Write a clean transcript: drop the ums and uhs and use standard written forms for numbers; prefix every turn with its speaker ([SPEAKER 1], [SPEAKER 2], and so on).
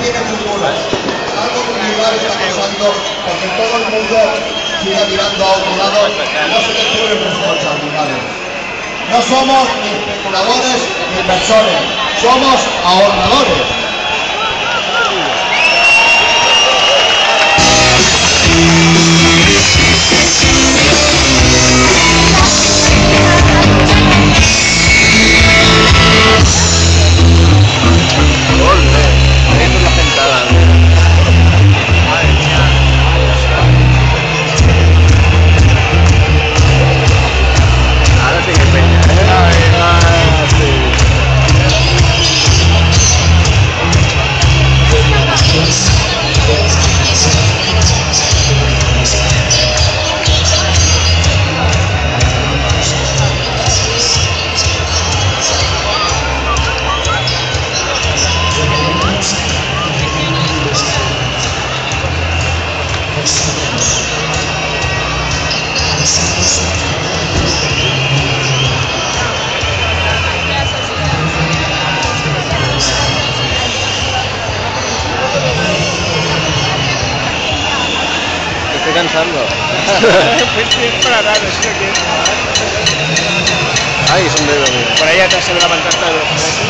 [SPEAKER 1] tiene futuro. Algo similar está pasando porque todo el mundo sigue mirando a otro lado y no se le cubre responsabilidades. No somos ni especuladores ni inversores, somos ahorradores.
[SPEAKER 2] Estoy cansando.
[SPEAKER 3] Pues sí, es para nada, es lo que...
[SPEAKER 2] Ay, es un dedo mío.
[SPEAKER 3] Por ahí atrás se ve la pancarta de los